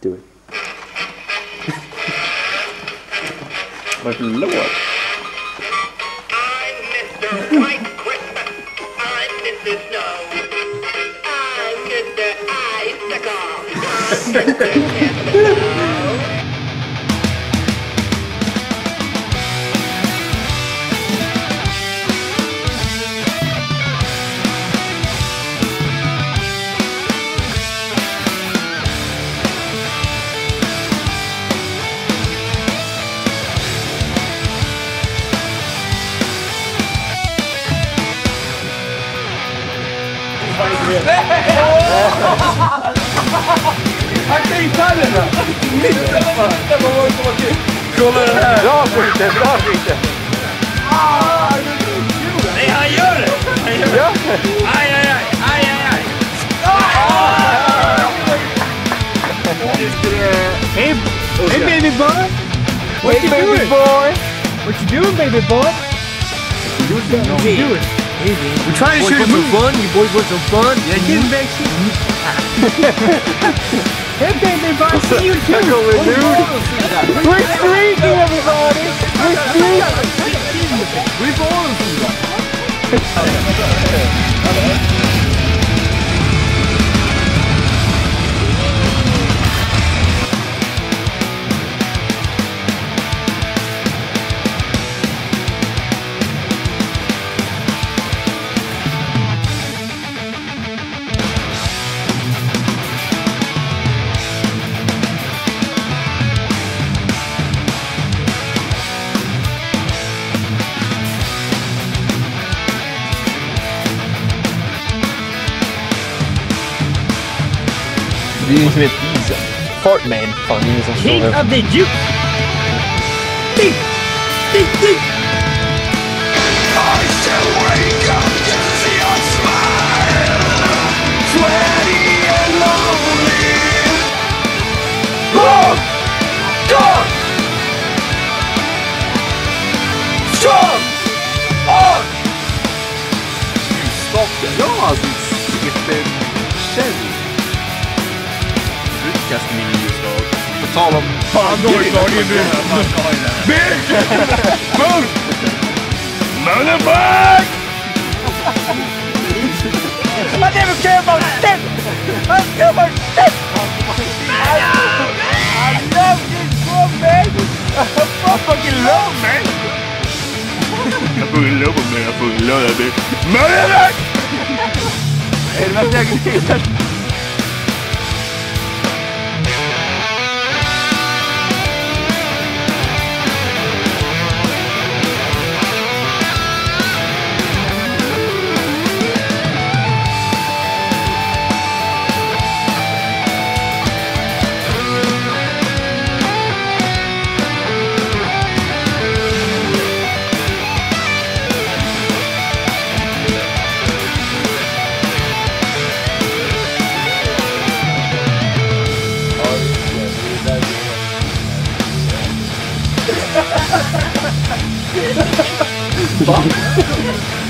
Do it. Vad är det för låt? I'm Mr. White Christmas. I'm Mr. Snow. I'm Mr. Icicle. I'm Mr. Mistletoe. Han kan ju ta den då! Kolla den här! Bra skiten, bra skiten! Nej, han gör det! Han gör det! Aj, aj, aj! Aj, aj, aj! Hey baby boy! What you baby doing? boy! What you doing, baby boy? What you doing? We're trying to shoot a movie. Fun? You boys want some fun? Yeah, getting back shit. Hey baby boy, see you too. We're streaking, everybody! We're streaking! We're balling from Det är ju som ett diesel. Fartman. Fan, det är ingen som King står här. of the Juke. Ding! Ding, ding! I still wake up to see your smile. Sweaty and lonely. Long, dark, strong, on. Ja, alltså, sitter känd. Utkast minusdag. På tal om... Fan, då är det Bitch! Boom! Motherfuck! I never care about shit. I care about shit. I love this book, man. I fucking love, man. I fucking love him, man. I fucking love that bitch. Motherfuck! Är det verkligen? Va?